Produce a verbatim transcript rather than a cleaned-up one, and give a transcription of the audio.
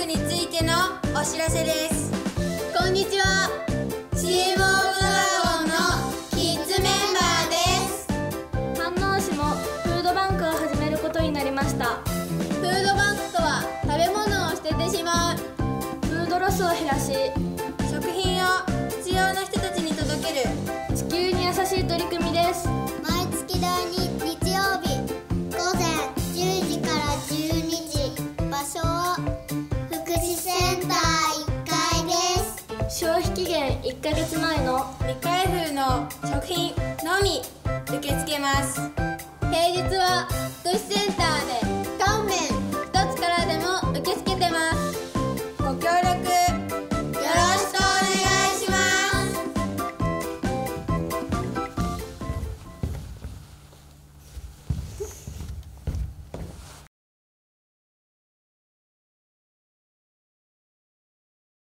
クについてのお知らせです。 こんにちは。 チームオブドラゴンのキッズメンバーです。 飯能市もフードバンクを始めることになりました。 フードバンクとは食べ物を捨ててしまう、 フードロスを減らし、 食品を必要な人たちに届ける地球に優しい取り組みです。 毎月だいに日曜日ごぜんじゅうじからじゅうにじ、場所は福祉センターいっかいです。 消費期限いっかげつまえの未開封の食品のみ受け付けます。 平日は福祉センター